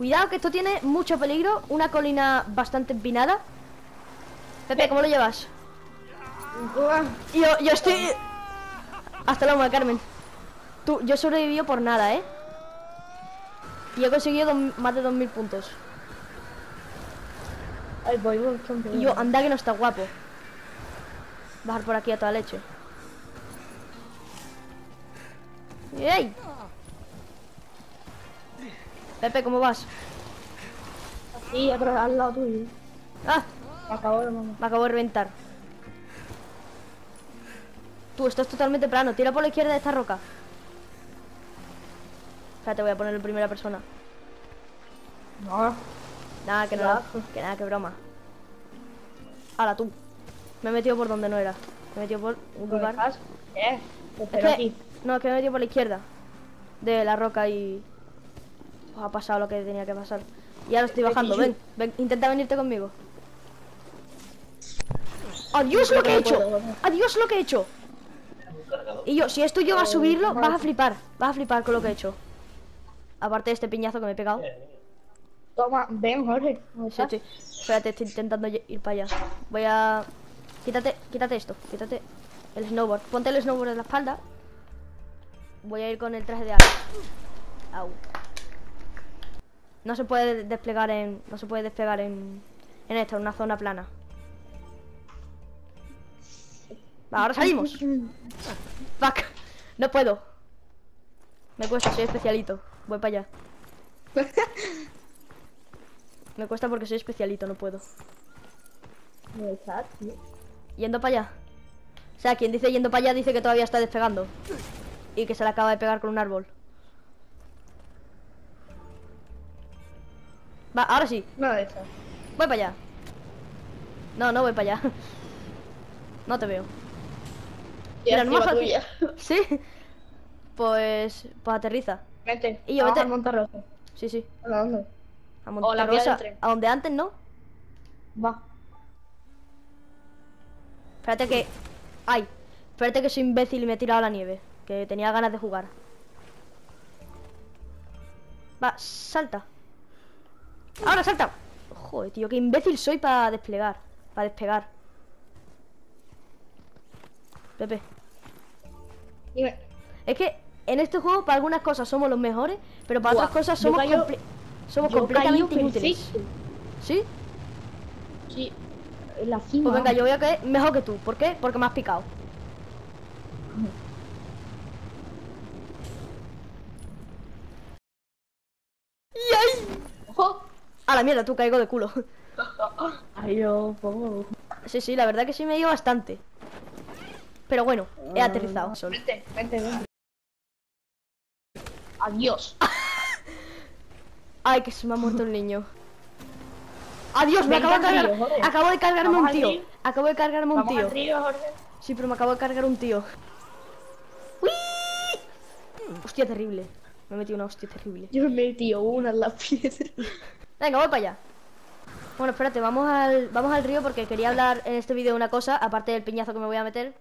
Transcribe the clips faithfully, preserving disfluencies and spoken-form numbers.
Cuidado que esto tiene mucho peligro. Una colina bastante empinada. Pepe, ¿cómo lo llevas? Yo, yo estoy... Hasta luego, Carmen. Tú, yo he sobrevivido por nada, ¿eh? Y he conseguido dos, más de dos mil puntos. Ay, voy, voy, voy, voy. Y yo, anda que no está guapo. Bajar por aquí a toda leche. ¡Ey! Pepe, ¿cómo vas? Aquí, atrás, al lado tuyo. ¡Ah! Me acabo de mamá. Me acabo de reventar. Tú, esto es totalmente plano. Tira por la izquierda de esta roca. Espérate, voy a ponerlo en primera persona. No. Nada, que no, Claro. que nada, que broma. Hala, tú. Me he metido por donde no era. Me he metido por un ¿Dónde lugar. estás? Eh, te Es espero que, aquí. no, es que me he metido por la izquierda de la roca y pues, ha pasado lo que tenía que pasar. Y ahora estoy bajando. Ven, ven, intenta venirte conmigo. Adiós lo que he hecho. Adiós lo que he hecho. Y yo, si esto llega a subirlo, vas a flipar. Vas a flipar con lo que he hecho. Aparte de este piñazo que me he pegado. Toma, ven, Jorge. ¿Dónde Sí, estás? estoy, espérate, estoy intentando ir para allá. Voy a... Quítate, quítate esto, quítate el snowboard. Ponte el snowboard en la espalda. Voy a ir con el traje de ala. Au. No se puede desplegar en... No se puede despegar en... En esta, en una zona plana. Va, ahora salimos. Fuck. No puedo. Me cuesta, soy especialito. Voy para allá. Me cuesta porque soy especialito, no puedo. ¿Dónde estás, tío? Yendo para allá. O sea, quien dice yendo para allá dice que todavía está despegando. Y que se le acaba de pegar con un árbol. Va, ahora sí. No, de estás. Voy para allá. No, no voy para allá. No te veo. Mira, no más fácil. tuya. ¿Sí? Pues... Pues aterriza. Vete. Y yo, vamos vete. al Monterroso. Sí, sí. ¿A dónde? A O la vía Monterrosa. del tren. A donde antes, ¿no? Va. Espérate que... Ay. Espérate que soy imbécil y me he tirado a la nieve. Que tenía ganas de jugar. Va, salta. Ahora salta. Joder, tío, qué imbécil soy para desplegar. Para despegar. Pepe. Dime. Es que en este juego para algunas cosas somos los mejores, pero para Buah, otras cosas yo somos, callo- comple- somos yo completamente callo inútiles. perfecto. ¿Sí? Sí. En la cima. Pues venga, yo voy a caer mejor que tú. ¿Por qué? Porque me has picado. ¡Y ahí! ¡Ojo! A la mierda, tú caigo de culo. Ay, yo pongo. Sí, sí, la verdad que sí me dio bastante. Pero bueno, he aterrizado. Solo. Vente, vente, vente. Adiós. Ay, que se me ha muerto el niño. Adiós, me Venga, acabo de cargar. tío, joder. Acabo de cargarme Vamos un al tío. río. Acabo de cargarme un Vamos tío. al río, Jorge. Sí, pero me acabo de cargar un tío. ¡Uy! Hostia, terrible. Me he metido una hostia terrible. Yo me metí una en la piedra. Venga, voy para allá. Bueno, espérate, vamos al, vamos al río porque quería hablar en este vídeo de una cosa, aparte del piñazo que me voy a meter.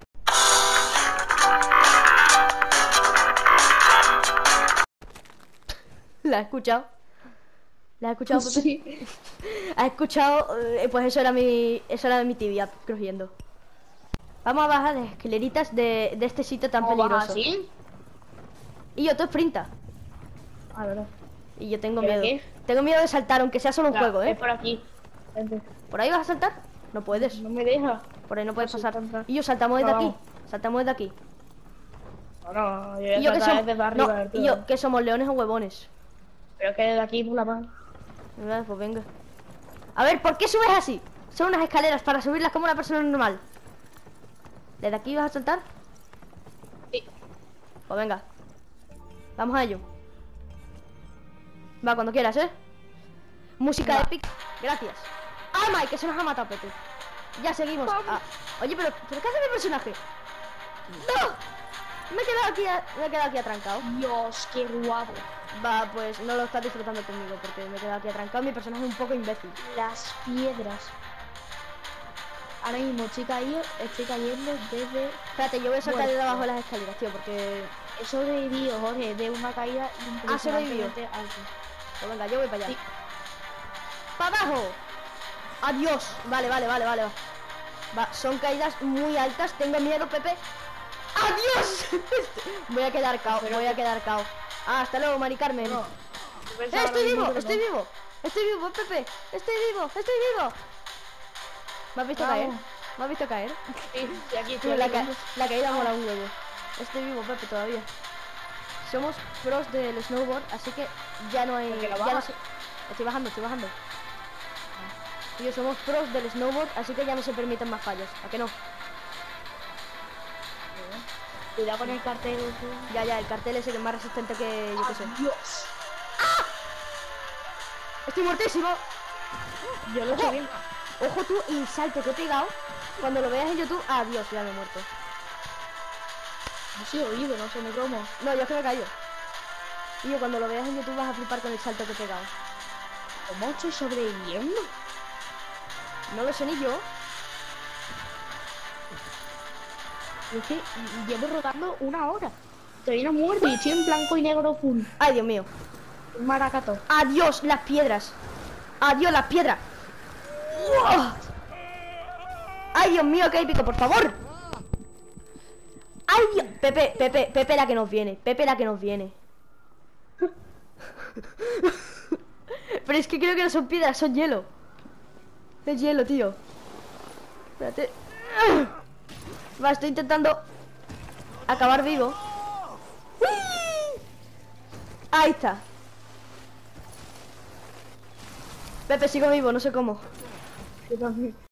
¿La has escuchado? ¿La has escuchado, Pepe? Sí. ¿Has escuchado? Eh, Pues eso era mi, eso era mi tibia crujiendo. Vamos a bajar las escaleritas de, de este sitio tan ¿Cómo vas peligroso. así? Y yo, tú sprinta. A ver. Y yo tengo ¿Pero miedo. qué? Tengo miedo de saltar, aunque sea solo un Ya, juego, Es ¿eh? por aquí. Vente. ¿Por ahí vas a saltar? No puedes. No me deja. Por ahí no puedes No sé, pasar. tanta. Y yo saltamos desde No, aquí. vamos. Saltamos desde aquí. No, no, yo Y voy yo a que tratar somos. desde No, arriba. del y todo. yo que somos leones o huevones. Pero que desde aquí por la mano. Venga, pues venga. A ver, ¿por qué subes así? Son unas escaleras para subirlas como una persona normal. ¿Desde aquí vas a saltar? Sí. Pues venga. Vamos a ello. Va, cuando quieras, ¿eh? Música Va. épica. Gracias. ¡Ah, Mike! Que se nos ha matado, Pepe. Ya seguimos. Vamos. Ah, oye, pero, ¿pero qué hace mi personaje? ¡No! Me he quedado aquí, a- me he quedado aquí atrancado. Dios, qué guapo. Va, pues no lo estás disfrutando conmigo porque me he quedado aquí atrancado. Mi personaje es un poco imbécil. Las piedras. Ahora mismo estoy cayendo, estoy cayendo desde... Espérate, yo voy a saltar Bueno, de abajo de las escaleras, tío, porque... He sobrevivido, Jorge, de una caída sobrevivido. impresionantemente alta. Pues venga, yo voy para allá. Sí. ¡Para abajo! ¡Adiós! Vale, vale, vale, vale. Va, son caídas muy altas. Tengo miedo, Pepe. ¡Adiós! Voy a quedar cao, voy a quedar cao. Ah, hasta luego, Mari Carmen. No. ¡Eh, estoy vivo! ¡Estoy vivo! ¡Estoy vivo, Pepe! ¡Estoy vivo! ¡Estoy vivo! ¿Me has visto Vamos. caer? ¿Me has visto caer? Sí, sí, aquí Tú, estoy. la, ca la caída mola un huevo. Estoy vivo, Pepe, todavía. Somos pros del snowboard, así que ya no hay... Porque lo ya bajas. no se- Estoy bajando, estoy bajando. Y yo somos pros del snowboard, así que ya no se permiten más fallos. ¿A que no? Cuidado con el cartel. Ya, ya, el cartel ese que es más resistente que yo que sé. Dios. ¡Estoy muertísimo! Yo lo he hecho bien. Ojo tú, y el salto que he pegado. Cuando lo veas en YouTube... ¡Ah, Dios! Ya me he muerto. No soy oído, no sé ni cómo. No, yo es que me he caído. Y yo cuando lo veas en YouTube vas a flipar con el salto que he pegado. ¿Cómo estoy sobreviviendo? No lo sé ni yo. Yo es que llevo rodando una hora. Te viene muerto y estoy en blanco y negro full. ¡Ay, Dios mío! Un maracato. ¡Adiós, las piedras! ¡Adiós, las piedras! ¡Uah! ¡Ay, Dios mío, qué épico, por favor! ¡Ay, Dios! Pepe, Pepe, Pepe la que nos viene. Pepe la que nos viene. Pero es que creo que no son piedras, son hielo. Es hielo, tío. Espérate. Va, estoy intentando acabar vivo. ¡Uy! Ahí está. Pepe, sigo vivo, no sé cómo. Yo también.